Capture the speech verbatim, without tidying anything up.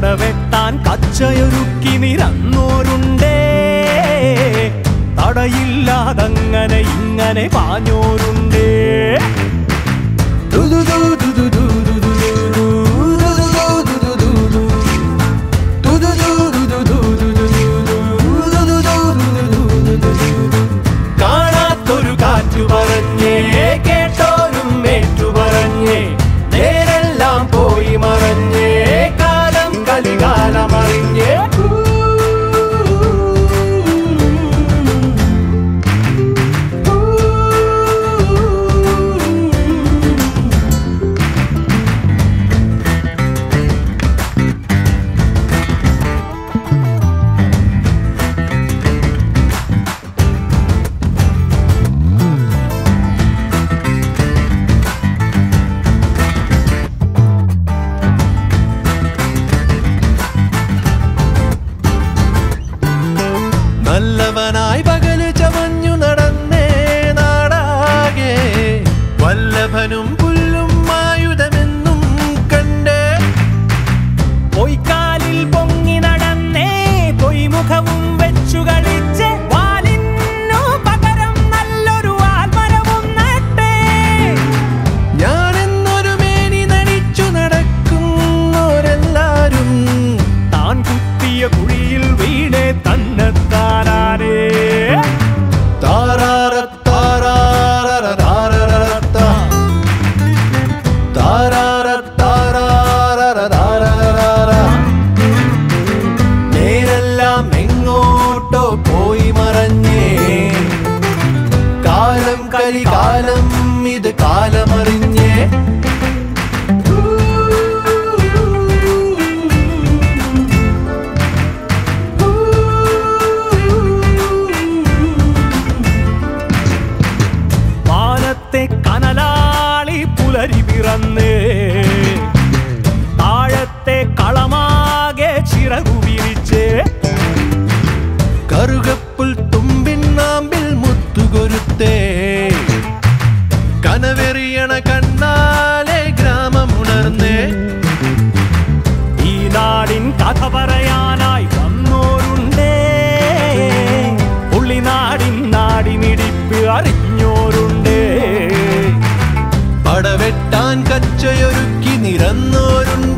പടവെട്ടാൻ കച്ചയൊരുക്കി നിരന്നോരുണ്ടേ. തടയില്ലാതങ്ങനെ ഇങ്ങനെ പാഞ്ഞോരുണ്ടേ. കാണാത്തൊരു കാറ്റു പറഞ്ഞേ, കേട്ടോരും ഏറ്റു പറഞ്ഞേ, നേരെല്ലാം പോയി മറഞ്ഞേ, കാലം കലികാലമറിഞ്ഞേ. നല്ലവനായി പകല് ചമഞ്ഞു നടന്നേ നാടാകെ, വല്ലഭനും പുല്ലും ആയുധമെന്നും കണ്ടേ. പൊയ്ക്കാലിൽ പൊങ്ങി നടന്നേ, പൊയ്മുഖവും വെച്ചു കളിച്ച്, വാലിനു പകരം നല്ലൊരു ആൽമരവും നട്ടേ. ഞാനെന്നൊരു മേനി നടിച്ചു നടക്കുന്നവരെല്ലാരും താൻ കുത്തിയ കുഴിയിൽ വീണേ തന്നെത്താനാനേ. നേരെല്ലാം എങ്ങോട്ടോ പോയി മറഞ്ഞേ, കാലം കലികാലം ഇത് കാലമറിഞ്ഞേ. കനലാളി പുലരി പിറന്നേ, താഴത്തെ കളമാകെ ചിറകു വിരിച്ചേ. കറുകപ്പുൽ തുമ്പിൻ നാമ്പിൽ മുത്തുകൊരുത്തേ, കനവെറിയണ കണ്ണാലെ ഗ്രാമമുണർന്നേ. ഈ നാടിൻ കഥ പറയാനായി വന്നോരുണ്ടേ, ഉള്ളിനാടിൻ നാടിമിടിപ്പ് അറിഞ്ഞോരുണ്ടേ. പടവെട്ടാൻ കച്ചയൊരുക്കി നിരന്നോരുണ്ട്.